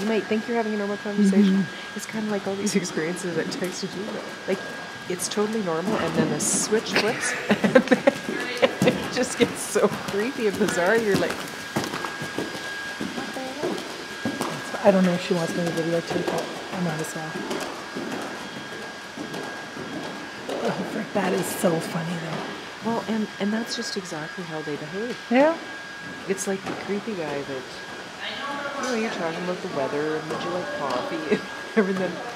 you might think you're having a normal conversation. It's kind of like all these experiences that text you do. Like, it's totally normal, and then the switch flips, and then it just gets so creepy and bizarre. You're like, what the hell? I don't know if she wants me to videotape it. I might as well. Oh, frick, that is so funny, though. Well, and that's just exactly how they behave. Yeah. It's like the creepy guy that, you're talking about the weather, and would you like coffee, and whatever, and then